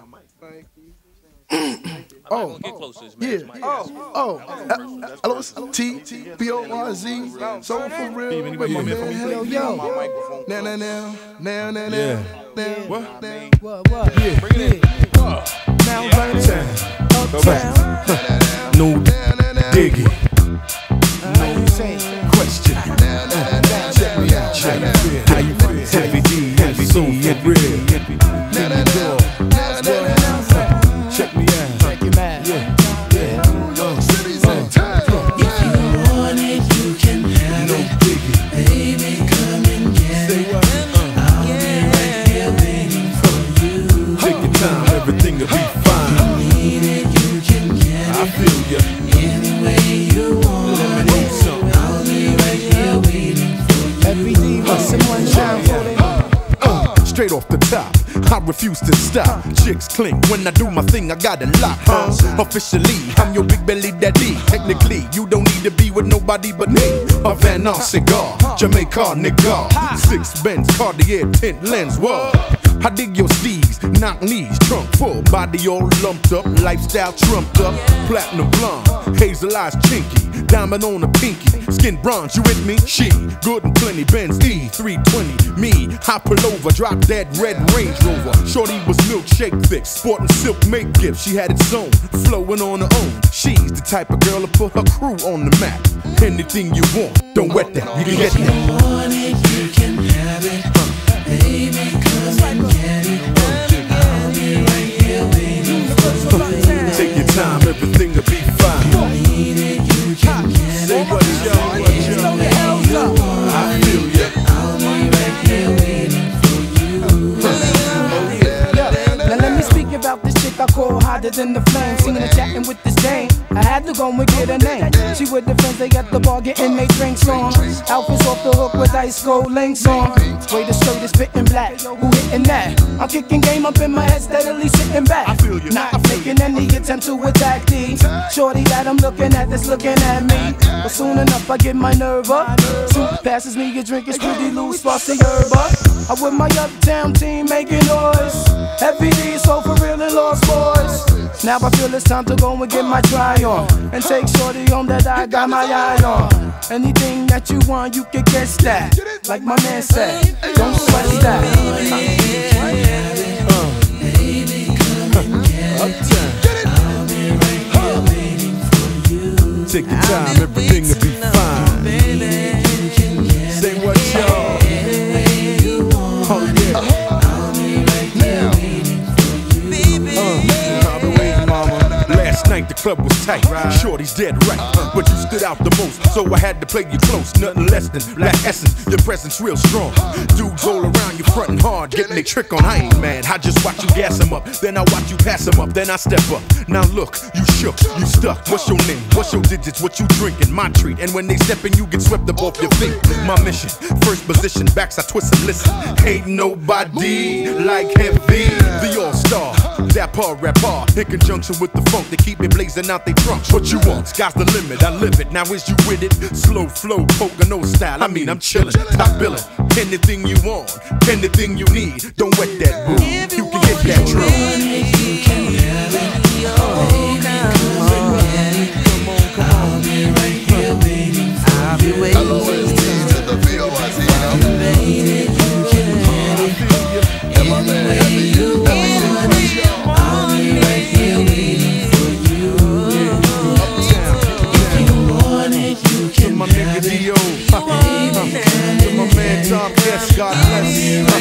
Oh, yeah. LOTBORZ, so for real. With my man, hell yo. Now. What? Yeah. Now Uptown. No digging. No question. Check me out. How you feel? Heavy D, heavy so get real. Check me out. Yeah. New York City's in town. If you want it, you can have No it. digging. Baby, come and get Say it. what? I'll be right here waiting for you. Take your time, everything will be fine. Need it, you can get I it. feel ya. Any way you want Let me it. know something. I'll be right here waiting for you. Every day with someone down for them. Straight off the top, I refuse to stop. Chicks cling when I do my thing, I got it locked. Officially, I'm your big belly daddy. Technically, you don't need to be with nobody but me. A Van Nuys cigar, Jamaica nigga. 6 Benz, Cartier tint lens, whoa. I dig your steez, knock knees, trunk full, body all lumped up, lifestyle trumped up, platinum blonde, hazel eyes chinky, diamond on a pinky, skin bronze, you with me? She, good and plenty, Benz E320, me, I pull over, drop that red Range Rover, shorty was milkshake thick, sporting silk make gift, she had its own, flowing on her own, she's the type of girl to put her crew on the map, anything you want, don't wet that, you can get If you that. want it, you can have it. Baby, come and get it. I'll be right here waiting for you. Take your time, everything will be fine. Need it, you can get Say it. what y'all, I feel ya. I'll be right here waiting for you. Now let me speak about this chick I call hotter than the flame. Singing and chatting with this dame, I had to go and get her name. She with the friends, they at the bar getting they drinks on. Outfits off the hook with ice cold links on. Way the skirt is fitting black, who hitting that? I'm kicking game up in my head, steadily sitting back. I feel you. Not making any attempt to attack these. Shorty that I'm looking at that's looking at me. But soon enough I get my nerve up. Soup passes me a drink, it's pretty loose, sparks the herb up. I with my uptown team making noise. Every day so for real and lost boys. Now I feel it's time to go and get my try on, and take shorty home that I got my eye on. Anything that you want, you can get that. Like my man said, don't sweat that. Uptown. Take your time, everything will be fine. Say what y'all. Oh yeah. I've been waiting, mama. Last night the club was tight. Shorty's dead right, but you stood out the most, so I had to play you close. Nothing less than black essence. Your presence real strong. Dudes all around you frontin' hard, getting their trick on. I ain't mad. I just watch you gas 'em up, then I watch you pass 'em up, then I step up. Now look, you shook, you stuck. What's your name? What's your digits? What you drinking? My treat. And when they step in, you get swept up off your feet. My mission, first position, backs I twist and listen. Ain't nobody like Heavy, the all-star. That par rapper, in conjunction with the funk, they keep me blazing out they trunks. What you want? Sky's the limit, I live it. Now is you with it? Slow flow, Pocono style. I mean, I'm chillin', top billin'. Anything you want, anything you need. Don't wet that boo. You can get that drum. You can have it. Baby, come and get it. I'll be right here waiting for you. LOST to the VOIZ. Baby, you can have it. Any way you want it. I'll be right here waiting for you. If you want it, you To can my nigga have it. D.O. To my man Tom, yes, God bless.